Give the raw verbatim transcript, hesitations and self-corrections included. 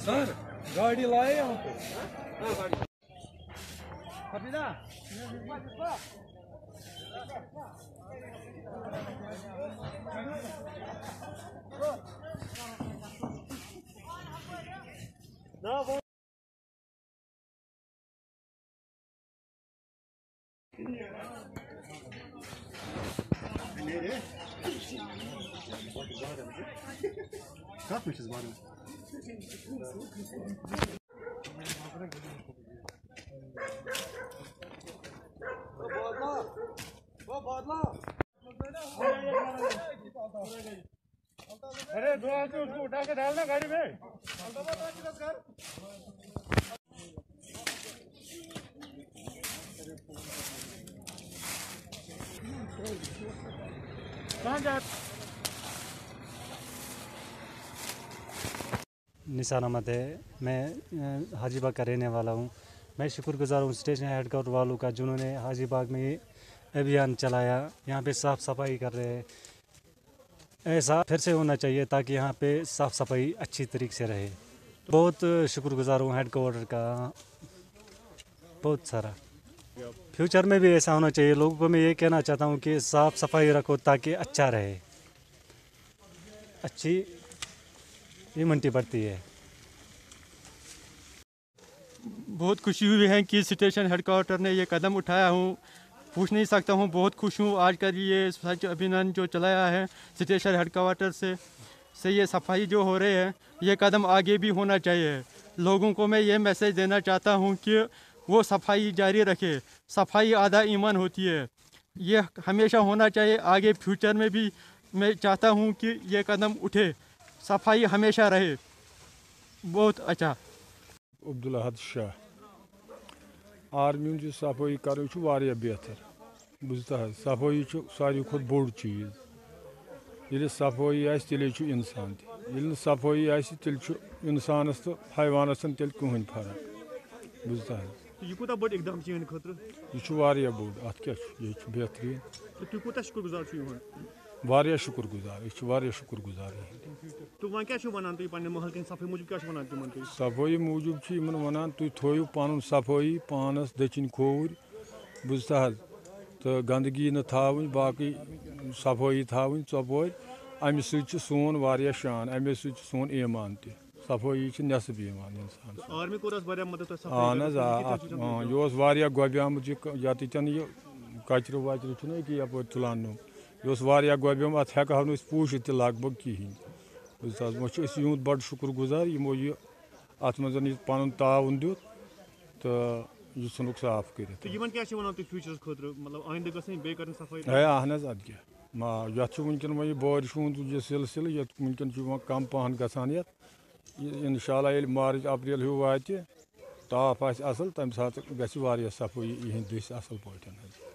Sir गाड़ी लाए यहाँ पे Как мы сейчас барим? अरे दो आदमी उसको उठा के डालना गाड़ी में कहाँ जा निशान अहमद है। मैं हाजीबाग का रहने वाला हूँ। मैं शुक्रगुजार हूँ स्टेशन हेडक्वार्टर वालों का जिन्होंने हाजीबाग में ये अभियान चलाया। यहाँ पे साफ़ सफाई कर रहे हैं। ऐसा फिर से होना चाहिए ताकि यहाँ पे साफ़ सफाई अच्छी तरीके से रहे। बहुत शुक्रगुजार हूँ हेडक्वार्टर का, बहुत सारा। फ्यूचर में भी ऐसा होना चाहिए। लोगों को मैं ये कहना चाहता हूँ कि साफ़ सफाई रखो ताकि अच्छा रहे, अच्छी इम्यूनिटी बढ़ती है। बहुत खुशी हुई है कि स्टेशन हेडक्वार्टर ने ये कदम उठाया हूँ। पूछ नहीं सकता हूँ, बहुत खुश हूँ आज का ये स्वच्छ अभियान जो चलाया है स्टेशन हेडक्वार्टर से से ये सफाई जो हो रही है, ये कदम आगे भी होना चाहिए। लोगों को मैं ये मैसेज देना चाहता हूँ कि वो सफाई जारी रखे। सफाई आधा ईमान होती है, ये हमेशा होना चाहिए। आगे फ्यूचर में भी मैं चाहता हूँ कि ये कदम उठे, सफाई हमेशा रहे। बहुत अच्छा। अब्दुल अहद शाह आर्मी जो सफाई कर बेहतर बुझता है। सफाई सारी खुद बोड़ चीज़। ये सफाई तेल इंसान ते सफाई तेल इंसानस तो हैवानस तेल कहन फर्क बुझता है। ये कोता बड़ एकदम चीन खतर ये बोड़ अत क्या ये बेहतरीन। तु कोता शुक्रगुजार छु यहन वारिया शुक्रगुजार ये वारिया शुक्रगुजार। तो वहां क्या छु वनान तुम पन्ने महल के सफाई मूजूब क्या छु वनान तुम तुम सफाई मूजूब छु यमन वनान तुम थोयु पन सफाई पानस दचिन खोर बुझता है। तो गंदगी न थावन बाकी सफाई थावन चपोर अमे सु सोन वारिया शान अमे सु सोन ईमान ते सफाई नसब ईमान इंसान। आर्मी कोरस वारिया मदद अहन यह वारिया गोब्याम यतन यह कचर वचर छुना कि यप तुलान यह वारिया गोब्याम अत हेको न पूछित त लगभग कहें बुझा वो यूत बड़ शुक्र गुजार यमो यह अत मज पन ताउन दित तो यह नुक साफ कर। अहन अद क्या मा ये वनकन वो बारिश हूँ यह सिलसिल ये वनकन कम पहन गसान ये इंशाल्लाह ये मार्च अप्रैल हूँ वात ताप असल तम सात गि सफाई इहंद दस असल पे।